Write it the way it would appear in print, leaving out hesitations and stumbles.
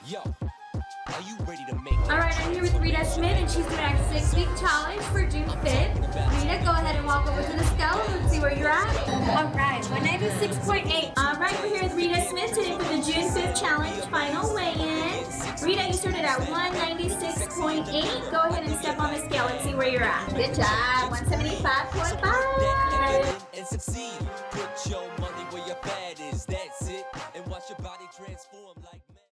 Yo, are you ready to make it? Alright, I'm here with Rita Smith and she's doing our 6-week challenge for June 5th. Rita, go ahead and walk over to the scale and let's see where you're at. Alright, 196.8. Alright, we're here with Rita Smith today for the June 5th challenge final weigh-in. Rita, you started at 196.8. Go ahead and step on the scale and see where you're at. Good job, 175.5. And succeed. Put your